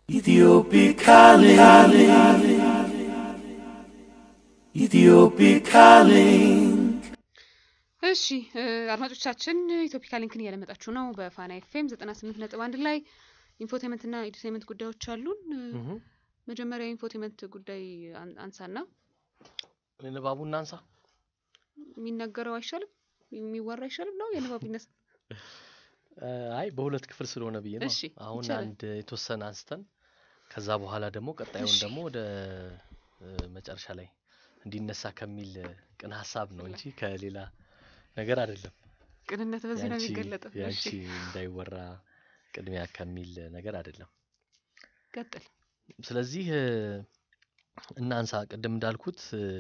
EthiopikaLink እሺ አድማጮቻችን ኢትዮፒካ ሊንክን እያለመጣችሁ ነው በፋና ኤፍኤም 98.1 ላይ ኢንፎቴመንት እና ኢንተርቴይንመንት ጉዳዮች አሉን መጀመሪያ ኢንፎቴይንመንት ጉዳይ አንሳና ለነባቡና አንሳ የሚነገረው አይሻልም የሚወራ አይሻልም ነው የነባቡ ይነሳ አይ በሁለት ክፍል ስለሆነ ብዬ ነው አሁን አንድ የተወሰነ አንስተን ከዛ በኋላ ደግሞ ቀጣዩን ደግሞ ወደ መጨረሻ ላይ እንዲነሳ ከሚል ቅን ሐሳብ ነው እንጂ ከሌላ ነገር አይደለም ቅንነት በዚህ ነው የሚገለጠው ያቺ እንዳይወራ ቅድሚያ ከሚል ነገር አይደለም ቀጥል ስለዚህ እናንሳ ቀደም እንዳልኩት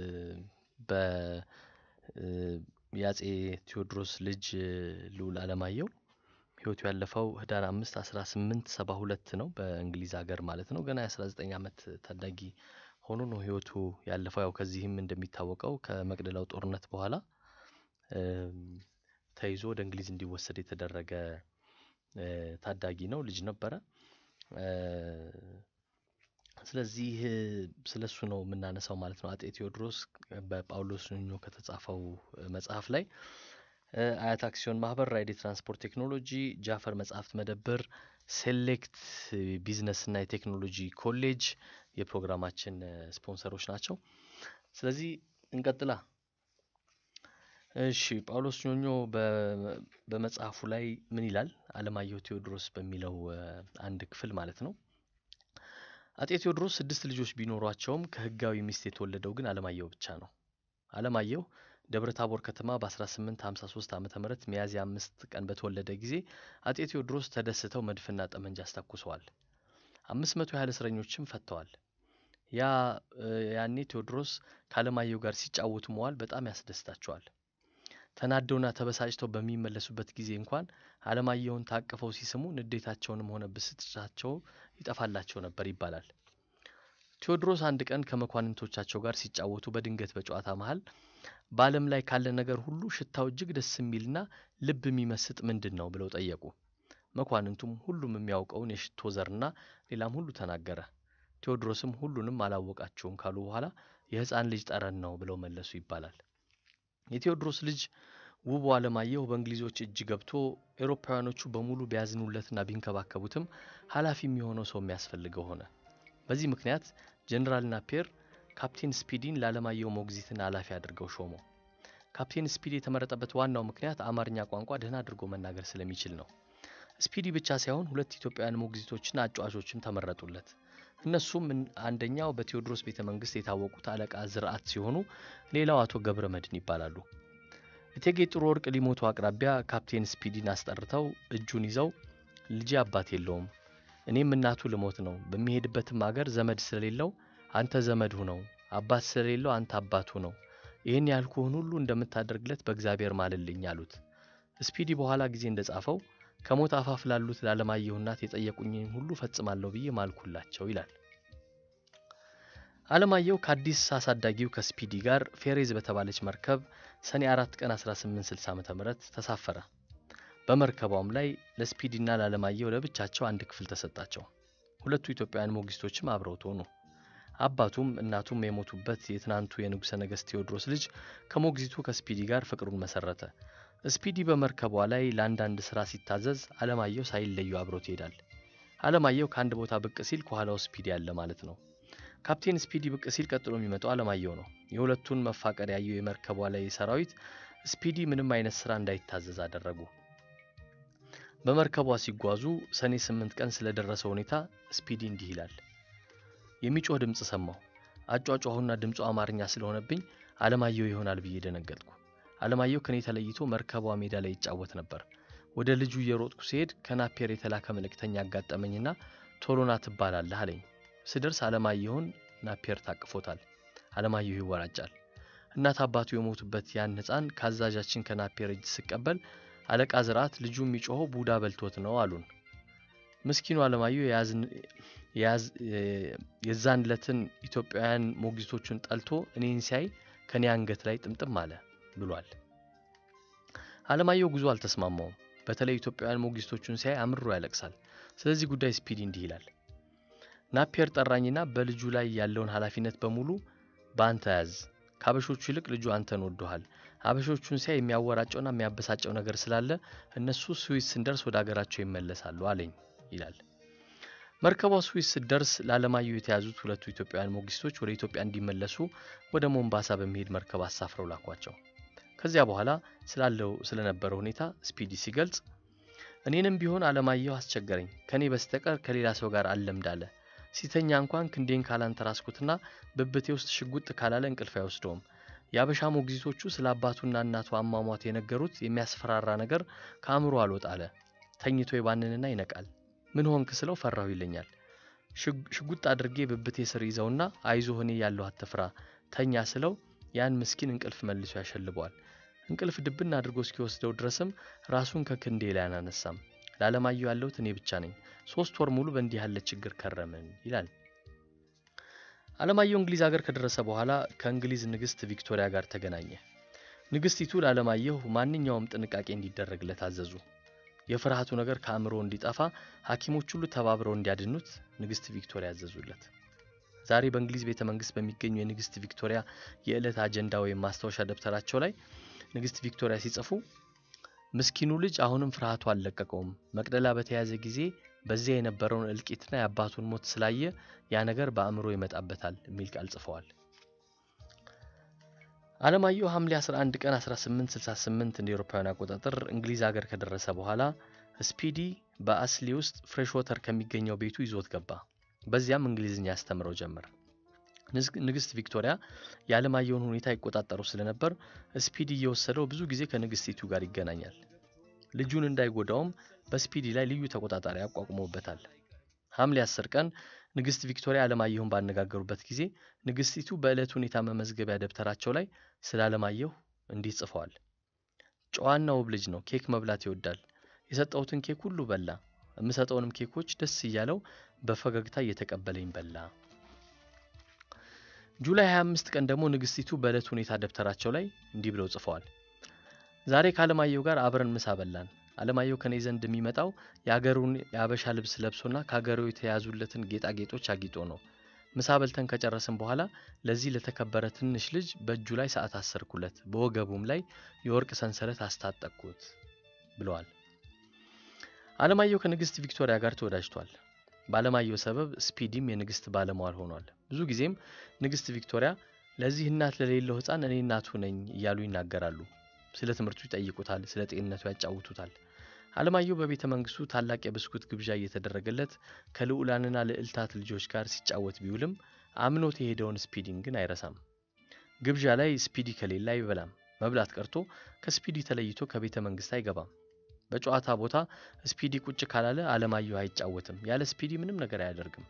በያጼ ቴዎድሮስ ልጅ ልዑል ዓለማየሁ ህይወቱ ያለፈው ህዳር 5 1872 ነው በእንግሊዝ ሀገር ማለት ነው ገና 19 አመት ታዳጊ ሆኖ ነው ህይወቱ ያለፈው ያው ከዚህም እንደሚታወቀው ከመቅደላው ጦርነት በኋላ ተይዞ ወደ እንግሊዝ እንዲወሰድ የተደረገ ታዳጊ ነው ልጅ ነበረ ስለዚህ ስለሱ ነው የምናነሳው ማለት ነው አጤ ቴዎድሮስ በጳውሎስ ኞኞ ከተጻፈው መጽሐፍ ላይ አያት አክሲዮን ማህበር ራይድ ትራንስፖርት ቴክኖሎጂ ጃፈር መጽሐፍት መደብር ሴሌክት ቢዝነስ እና የቴክኖሎጂ ኮሌጅ የፕሮግራማችን ስፖንሰሮች ናቸው ስለዚህ እንቀጥላ እሺ ጳውሎስ ኞኞ በመጽሐፉ ላይ ምን ይላል ዓለማየሁ ቴዎድሮስ በሚለው አንድ ክፍል ማለት ነው አጤ ቴዎድሮስ 6 ልጆች ቢኖሯቸውም ከህጋዊ ሚስት የተወለደው ግን ዓለማየሁ ብቻ ነው ዓለማየሁ ደብረታቦር ከተማ በ1853 ዓመተ ምህረት ሚያዝያ 5 ቀን በተወለደ ጊዜ አጤ ቴዎድሮስ ተደስተው መድፍና ጠመንጃ አስተኩሰዋል 500 ያህል እስረኞችም ፈተዋል ያኔ ቴዎድሮስ ከዓለማየሁ ጋር ሲጫወቱ መዋል በጣም ያስደስታቸዋል ተናደውና ተበሳጭተው በሚመለሱበት ጊዜ እንኳን ዓለማየሁን ታቅፈው ሲስሙ ንዴታቸውንም ሆነ ብስጭታቸው ይጠፋላቸው ነበር ይባላል ቴዎድሮስ አንድ ቀን ከመኳንንቶቻቸው ጋር ሲጫወቱ በድንገት በጨዋታ መሃል በዓለም ላይ ካለ ነገር ሁሉ ሽታው እጅግ ደስ የሚልና ልብ የሚመስጥ ምንድነው ብለው ጠየቁ መኳንንቱም ሁሉም የሚያውቀውን የሽቶ ዘርና ሌላም ሁሉ ተናገረ ቴዎድሮስም ሁሉንም አላወቃቸውም ካሉ በኋላ የህፃን ልጅ ጠረን ነው ብለው መለሱ ይባላል የቴዎድሮስ ልጅ ውቡ ዓለማየሁ በእንግሊዞች እጅ ገብቶ አውሮፓውያኖቹ በሙሉ ቢያዝኑለትና ቢንከባከቡትም ሐላፊ የሚሆነው ሰው የሚያስፈልገው ሆነ በዚህ ምክንያት ጀነራል ናፒየር ካፕቴን ስፒዲን ለዓለማየሁ ሞግዚትና ሐላፊ አድርገው ሾሞ ካፕቴን ስፒዲ የተመረጠበት ዋናው ምክንያት አማርኛ ቋንቋ ደህና አድርጎ መናገር ስለሚችል ነው ስፒዲ ብቻ ሳይሆን ሁለት ኢትዮጵያውያን ሞግዚቶችና አጫዋቾችም ተመረጡለት እነሱም አንደኛው በቴዎድሮስ ቤተመንግስት የታወቁት አለቃ ዝርዓት ሲሆኑ ሌላው አቶ ገብረ መድን ይባላሉ እቴጌ ጥሩ ወርቅ ሊሞቱ አቅራቢያ ካፕቴን ስፒዲን አስጠርተው እጁን ይዘው ልጅ አባት የለውም እኔም እናቱ ልሞት ነው በሚሄድበትም ሀገር ዘመድ ስለሌለው አንተ ዘመድ ሁነው አባት ስለሌለው አንተ አባት ሁነው ይሄን ያልኩህን ሁሉ እንደምታደርግለት በእግዚአብሔር ማልልኝ አሉት ስፒዲ በኋላ ጊዜ እንደጻፈው ከሞት አፋፍ ላሉት ለዓለማየሁ እናት የጠየቁኝን ሁሉ ፈጽማለሁ ብዬ ማልኩላቸው ይላል ዓለማየሁ ከአዲስ አሳዳጊው ከስፒዲ ጋር ፌሬዝ በተባለች መርከብ ሰኔ 4 ቀን 1860 ዓ.ም ተሳፈረ በመርከቧም ላይ ለስፒዲና ለዓለማየሁ ለብቻቸው አንድ ክፍል ተሰጣቸው ሁለቱ ኢትዮጵያውያን ሞግዚቶችም አብረው ሆኑ አባቱም እናቱም የሞቱበት የትናንቱ የንጉሠ ነገሥት ቴዎድሮስ ልጅ ከሞግዚቱ ከስፒዲ ጋር ፍቅሩን መሰረተ ስፒዲ በመርከቧ ላይ ለአንዳንድ ስራ ሲታዘዝ ዓለማየሁ ሳይለዩ አብሮት ይሄዳል ዓለማየሁ ከአንድ ቦታ ብቅ ሲል ከኋላው ስፒዲ ያለ ማለት ነው ካፕቴን ስፒዲ ብቅ ሲል ቀጥሎ የሚመጣው ዓለማየሁ ነው የሁለቱን መፋቀር ያየው የመርከቧ ላይ ሰራዊት ስፒዲ ምንም አይነት ስራ እንዳይታዘዝ አደረጉ በመርከቧ ሲጓዙ ሰኔ 8 ቀን ስለደረሰው ሁኔታ ስፒዲ እንዲህ ይላል የሚጮህ ድምጽ ሰማሁ አጫጫሁና ድምጹ አማርኛ ስለሆነብኝ ዓለማየሁ ይሆናል ብዬ ደነገጥኩ ዓለማየሁ ከኔ ተለይቶ መርከቧ ሜዳ ላይ ይጫወት ነበር ወደ ልጁ እየሮጥኩ ሲሄድ ከናፒየር የተላከ መልእክተኛ አጋጠመኝና ቶሎና ትባላለህ አለኝ ስደርስ ዓለማየሁን ናፒየር ታቅፎታል ዓለማየሁ ይወራጫል እናት አባቱ የሞቱበት ያን ህፃን ካዛዣችን ከናፒየር እጅ ሲቀበል አለቃ ዝርዓት ልጁ የሚጮኸው ቡዳ በልቶት ነው አሉን ምስኪኑ ዓለማየሁ የዛንለትን ኢትዮጵያውያን ሞግዚቶቹን ጠልቶ እኔን ሲያይ ከኔ አንገት ላይ ጥምጥም አለ ብሏል ዓለማየሁ ጉዞ አልተስማማውም በተለይ ኢትዮጵያውያን ሞግዚቶቹን ሲያይ አምርሮ ያለቅሳል ስለዚህ ጉዳይ ስፒዲ እንዲህ ይላል ናፒየር ጠራኝና በልጁ ላይ ያለውን ኃላፊነት በሙሉ ባንተ ያዝ። ካበሾቹ ይልቅ ልጁ አንተን ወዶሃል። አበሾቹን ሲያይ የሚያወራጨውና የሚያበሳጨው ነገር ስላለ እነሱ ስዊስ እንደርስ ወደ ሀገራቸው ይመለሳሉ አለኝ ይላል። መርከቧ ስዊስ ደርስ ለዓለማየሁ የተያዙት ሁለቱ ኢትዮጵያውያን ሞግዚቶች ወደ ኢትዮጵያ እንዲመለሱ ወደ ሞምባሳ በመሄድ መርከብ አሳፍረው ላኳቸው። ከዚያ በኋላ ስለነበረው ሁኔታ ስፒዲ ሲገልጽ እኔንም ቢሆን ዓለማየሁ አስቸገረኝ። ከኔ በስተቀር ከሌላ ሰው ጋር አለምዳለ። ሲተኛ እንኳን ክንዴን ካላንተራስኩትና በብቴ ውስጥ ሽጉጥ ካላለ እንቅልፍ አይወስደውም። ያበሻ ሞግዚቶቹ ስለ አባቱና እናቱ አሟሟት የነገሩት የሚያስፈራራ ነገር ከአእምሮ አልወጣለ። ተኝቶ ይባንንና ይነቃል። ምን ሆንክ ስለው ፈራሁ ይለኛል። ሽጉጥ አድርጌ በብቴ ስር ይዘውና አይዞህ እኔ ያለሁ አትፍራ ተኛ ስለው ያን ምስኪን እንቅልፍ መልሶ ያሸልበዋል። እንቅልፍ ድብና አድርጎ እስኪወስደው ድረስም ራሱን ከክንዴ ላይ አናነሳም። ለዓለማየሁ ያለሁት እኔ ብቻ ነኝ። 3 ወር ሙሉ በእንዲህ ያለ ችግር ከረምን ይላል። ዓለማየሁ እንግሊዝ ሀገር ከደረሰ በኋላ ከእንግሊዝ ንግስት ቪክቶሪያ ጋር ተገናኘ። ንግስቲቱ ለዓለማየሁ ማንኛውም ጥንቃቄ እንዲደረግለት አዘዙ። የፍርሃቱ ነገር ከአእምሮ እንዲጠፋ ሐኪሞች ሁሉ ተባብረው እንዲያድኑት ንግስት ቪክቶሪያ አዘዙለት። ዛሬ በእንግሊዝ ቤተ መንግስት በሚገኙ የንግስት ቪክቶሪያ የዕለት አጀንዳ ወይም ማስታወሻ ደብተራቸው ላይ ንግስት ቪክቶሪያ ሲጽፉ ምስኪኑ ልጅ አሁንም ፍርሃቱ አልለቀቀውም። መቅደላ በተያዘ ጊዜ በዚያ የነበረውን እልቂትና የአባቱን ሞት ስላየ ያ ነገር በአእምሮ ይመጣበታል የሚል ቃል ጽፈዋል። ዓለማየሁ ሐምሌ 11 ቀን 1868 እንደ አውሮፓውያን አቆጣጠር እንግሊዝ ሀገር ከደረሰ በኋላ ስፒዲ በአስሊ ውስጥ ፍሬሽ ዋተር ከሚገኘው ቤቱ ይዞት ገባ። በዚያም እንግሊዝኛ ያስተምረው ጀመር። ንግስት ቪክቶሪያ የዓለማየሁን ሁኔታ ይቆጣጠሩ ስለነበር ስፒዲ እየወሰደው ብዙ ጊዜ ከንግስቲቱ ጋር ይገናኛል። ልጁን እንዳይጎዳውም በስፒዲ ላይ ልዩ ተቆጣጣሪ አቋቁሞበታል። ሐምሌ 10 ቀን ንግስት ቪክቶሪያ ዓለማየሁን ባነጋገሩበት ጊዜ ንግስቲቱ በዕለት ሁኔታ መመዝገቢያ ደብተራቸው ላይ ስለ ዓለማየሁ እንዲህ ጽፈዋል። ጨዋና ውብ ልጅ ነው። ኬክ መብላት ይወዳል። የሰጠውትን ኬክ ሁሉ በላ። የምሰጠውንም ኬኮች ደስ እያለው በፈገግታ እየተቀበለኝ በላ። ጁላይ 25 ቀን ደግሞ ንግስቲቱ በዕለት ሁኔታ ደብተራቸው ላይ እንዲህ ብለው ጽፈዋል። ዛሬ ከዓለማየሁ ጋር አብረን ምሳ በላን። ዓለማየሁ ከኔ ዘንድ የሚመጣው የአገሩን የአበሻ ልብስ ለብሶና ከአገሩ የተያዙለትን ጌጣጌጦች አጊጦ ነው። ምሳ በልተን ከጨረስን በኋላ ለዚህ ለተከበረ ትንሽ ልጅ በእጁ ላይ ሰዓት አሰርኩለት፣ በወገቡም ላይ የወርቅ ሰንሰለት አስታጠቅኩት ብለዋል። ዓለማየሁ ከንግስት ቪክቶሪያ ጋር ተወዳጅቷል። በዓለማየሁ ሰበብ ስፒዲም የንግስት ባለሟል ሆኗል። ብዙ ጊዜም ንግስት ቪክቶሪያ ለዚህ እናት ለሌለው ህፃን እኔ እናቱ ነኝ እያሉ ይናገራሉ። ስለ ትምህርቱ ይጠይቁታል፣ ስለ ጤንነቱ ያጫውቱታል። ዓለማየሁ በቤተ መንግስቱ ታላቅ የብስኩት ግብዣ እየተደረገለት ከልዑላንና ልዕልታት ልጆች ጋር ሲጫወት ቢውልም አምኖት የሄደውን ስፒዲን ግን አይረሳም። ግብዣ ላይ ስፒዲ ከሌለ አይበላም። መብላት ቀርቶ ከስፒዲ ተለይቶ ከቤተ መንግስት አይገባም። በጨዋታ ቦታ ስፒዲ ቁጭ ካላለ ዓለማየሁ አይጫወትም። ያለ ስፒዲ ምንም ነገር አያደርግም።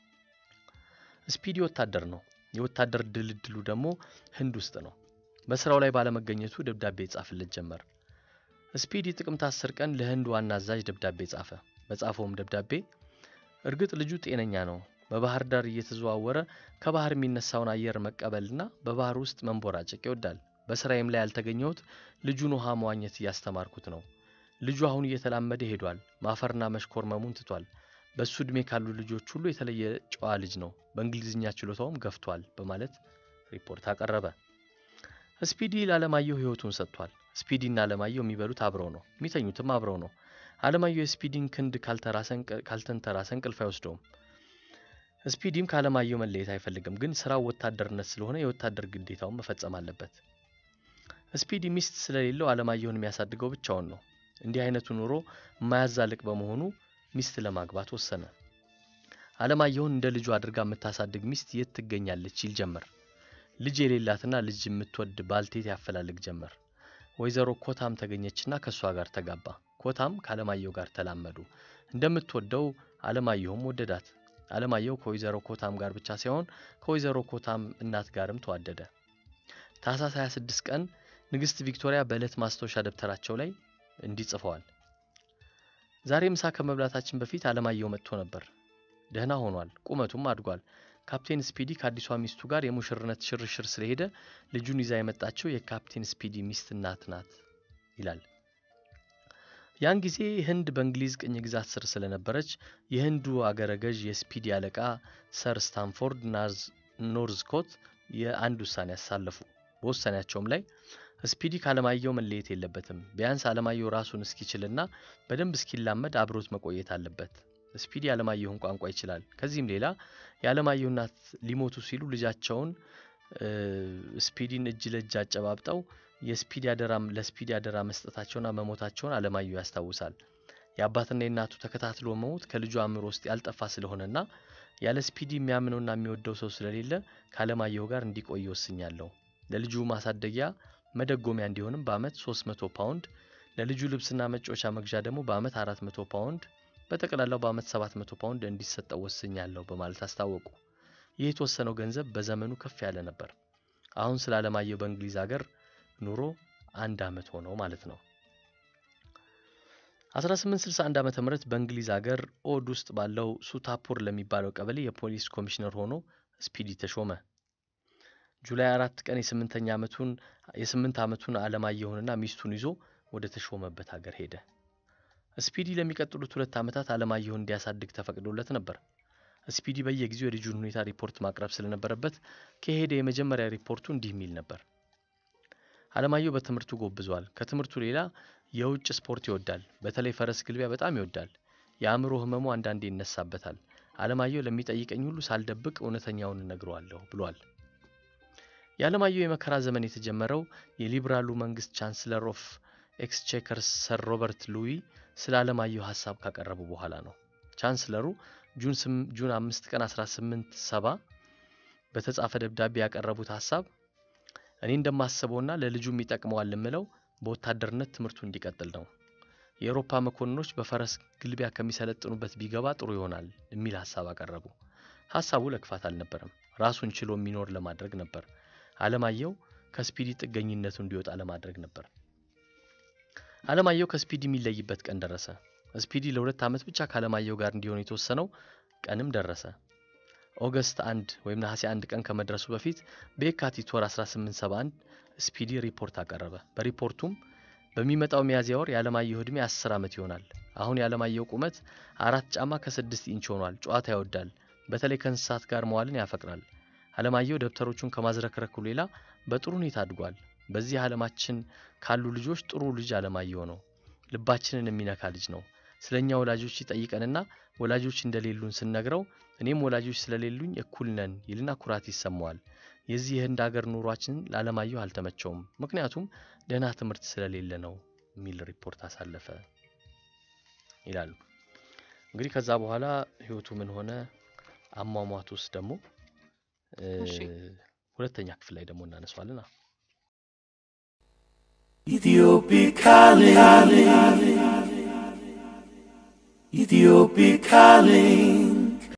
ስፒዲ ወታደር ነው። የወታደር ድልድሉ ደግሞ ህንድ ውስጥ ነው። በስራው ላይ ባለመገኘቱ ደብዳቤ ጻፈለት ጀመር። ስፒዲ ጥቅምት 10 ቀን ለህንድ ዋና አዛዥ ደብዳቤ ጻፈ። በጻፈውም ደብዳቤ እርግጥ ልጁ ጤነኛ ነው። በባህር ዳር እየተዘዋወረ ከባህር የሚነሳውን አየር መቀበልና በባህር ውስጥ መንቦራጨቅ ይወዳል። በስራዬም ላይ ያልተገኘሁት ልጁን ውሃ መዋኘት እያስተማርኩት ነው። ልጁ አሁን እየተላመደ ሄዷል። ማፈርና መሽኮርመሙን ትቷል። በሱ እድሜ ካሉ ልጆች ሁሉ የተለየ ጨዋ ልጅ ነው። በእንግሊዝኛ ችሎታውም ገፍቷል በማለት ሪፖርት አቀረበ። ስፒዲ ለዓለማየሁ ህይወቱን ሰጥቷል። ስፒዲና ዓለማየሁ የሚበሉት አብረው ነው፣ የሚተኙትም አብረው ነው። ዓለማየሁ የስፒዲን ክንድ ካልተንተራሰ እንቅልፍ አይወስደውም። ስፒዲም ከዓለማየሁ መለየት አይፈልግም። ግን ስራው ወታደርነት ስለሆነ የወታደር ግዴታውን መፈጸም አለበት። ስፒዲ ሚስት ስለሌለው ዓለማየሁን የሚያሳድገው ብቻውን ነው። እንዲህ አይነቱ ኑሮ የማያዛልቅ በመሆኑ ሚስት ለማግባት ወሰነ። ዓለማየሁን እንደ ልጁ አድርጋ የምታሳድግ ሚስት የት ትገኛለች ይል ጀመር። ልጅ የሌላትና ልጅ የምትወድ ባልቴት ያፈላልግ ጀመር። ወይዘሮ ኮታም ተገኘችና ከሷ ጋር ተጋባ። ኮታም ከዓለማየሁ ጋር ተላመዱ። እንደምትወደው ዓለማየሁም ወደዳት። ዓለማየሁ ከወይዘሮ ኮታም ጋር ብቻ ሳይሆን ከወይዘሮ ኮታም እናት ጋርም ተዋደደ። ታህሳስ 26 ቀን ንግስት ቪክቶሪያ በዕለት ማስታወሻ ደብተራቸው ላይ እንዲህ ጽፈዋል። ዛሬ ምሳ ከመብላታችን በፊት ዓለማየሁ መጥቶ ነበር። ደህና ሆኗል። ቁመቱም አድጓል። ካፕቴን ስፒዲ ከአዲሷ ሚስቱ ጋር የሙሽርነት ሽርሽር ስለሄደ ልጁን ይዛ የመጣችው የካፕቴን ስፒዲ ሚስት እናት ናት ይላል። ያን ጊዜ ህንድ በእንግሊዝ ቅኝ ግዛት ስር ስለነበረች የህንዱ አገረ ገዥ የስፒዲ አለቃ ሰር ስታንፎርድ ኖርዝኮት የአንድ ውሳኔ ያሳለፉ። በውሳኔያቸውም ላይ ስፒዲ ከዓለማየሁ መለየት የለበትም፣ ቢያንስ ዓለማየሁ ራሱን እስኪችልና በደንብ እስኪላመድ አብሮት መቆየት አለበት። ስፒዲ ዓለማየሁን ቋንቋ ይችላል። ከዚህም ሌላ የዓለማየሁ እናት ሊሞቱ ሲሉ ልጃቸውን ስፒዲን እጅ ለእጅ አጨባብጠው ለስፒዲ አደራ መስጠታቸውና መሞታቸውን ዓለማየሁ ያስታውሳል። የአባትና የእናቱ ተከታትሎ መሞት ከልጁ አእምሮ ውስጥ ያልጠፋ ስለሆነና ያለ ስፒዲ የሚያምነውና የሚወደው ሰው ስለሌለ ከዓለማየሁ ጋር እንዲቆይ ወስኛለሁ። ለልጁ ማሳደጊያ መደጎሚያ እንዲሆንም በአመት 300 ፓውንድ፣ ለልጁ ልብስና መጫወቻ መግዣ ደግሞ በአመት 400 ፓውንድ፣ በጠቅላላው በአመት 700 ፓውንድ እንዲሰጠው ወስኛለሁ በማለት አስታወቁ። ይህ የተወሰነው ገንዘብ በዘመኑ ከፍ ያለ ነበር። አሁን ስለ ዓለማየሁ በእንግሊዝ ሀገር ኑሮ 1 አመት ሆነው ማለት ነው። 1861 ዓመተ ምህረት በእንግሊዝ ሀገር ኦድ ውስጥ ባለው ሱታፑር ለሚባለው ቀበሌ የፖሊስ ኮሚሽነር ሆኖ ስፒዲ ተሾመ። ጁላይ 4 ቀን የ8 ዓመቱን ዓለማየሁንና ሚስቱን ይዞ ወደ ተሾመበት ሀገር ሄደ። ስፒዲ ለሚቀጥሉት 2 ዓመታት ዓለማየሁን እንዲያሳድግ ተፈቅዶለት ነበር። ስፒዲ በየጊዜው የልጁን ሁኔታ ሪፖርት ማቅረብ ስለነበረበት ከሄደ የመጀመሪያ ሪፖርቱ እንዲህ የሚል ነበር። ዓለማየሁ በትምህርቱ ጎብዟል። ከትምህርቱ ሌላ የውጭ ስፖርት ይወዳል። በተለይ ፈረስ ግልቢያ በጣም ይወዳል። የአእምሮ ህመሙ አንዳንዴ ይነሳበታል። ዓለማየሁ ለሚጠይቀኝ ሁሉ ሳልደብቅ እውነተኛውን እነግረዋለሁ ብሏል። የዓለማየሁ የመከራ ዘመን የተጀመረው የሊበራሉ መንግስት ቻንስለር ኦፍ ኤክስቼከርስ ሰር ሮበርት ሉዊ ስለ ዓለማየሁ ሐሳብ ካቀረቡ በኋላ ነው። ቻንስለሩ ጁን 5 ቀን 1870 በተጻፈ ደብዳቤ ያቀረቡት ሐሳብ እኔ እንደማስበውና ለልጁም ይጠቅመዋል እምለው በወታደርነት ትምህርቱ እንዲቀጥል ነው። የአውሮፓ መኮንኖች በፈረስ ግልቢያ ከሚሰለጥኑበት ቢገባ ጥሩ ይሆናል የሚል ሐሳብ አቀረቡ። ሐሳቡ ለክፋት አልነበረም፣ ራሱን ችሎ የሚኖር ለማድረግ ነበር። ዓለማየሁ ከስፒዲ ጥገኝነቱ እንዲወጣ ለማድረግ ነበር። ዓለማየሁ ከስፒዲ የሚለይበት ቀን ደረሰ። ስፒዲ ለ2 ዓመት ብቻ ከዓለማየሁ ጋር እንዲሆን የተወሰነው ቀንም ደረሰ። ኦገስት 1 ወይም ነሐሴ 1 ቀን ከመድረሱ በፊት በየካቲት ወር 1871 ስፒዲ ሪፖርት አቀረበ። በሪፖርቱም በሚመጣው ሚያዝያ ወር የዓለማየሁ ዕድሜ 10 ዓመት ይሆናል። አሁን የዓለማየሁ ቁመት 4 ጫማ ከ6 ኢንች ሆኗል። ጨዋታ ይወዳል። በተለይ ከእንስሳት ጋር መዋልን ያፈቅራል። ዓለማየሁ ደብተሮቹን ከማዝረክረኩ ሌላ በጥሩ ሁኔታ አድጓል። በዚህ ዓለማችን ካሉ ልጆች ጥሩ ልጅ ዓለማየሁ ነው። ልባችንን የሚነካ ልጅ ነው። ስለኛ ወላጆች ይጠይቀንና ወላጆች እንደሌሉን ስንነግረው እኔም ወላጆች ስለሌሉኝ እኩል ነን ይልና ኩራት ይሰማዋል። የዚህ የህንድ ሀገር ኑሯችን ለዓለማየሁ አልተመቸውም፣ ምክንያቱም ደህና ትምህርት ስለሌለ ነው የሚል ሪፖርት አሳለፈ ይላሉ። እንግዲህ ከዛ በኋላ ህይወቱ ምን ሆነ አሟሟቱስ ደግሞ ሁለተኛ ክፍል ላይ ደግሞ እናነሳዋለን። EthiopikaLink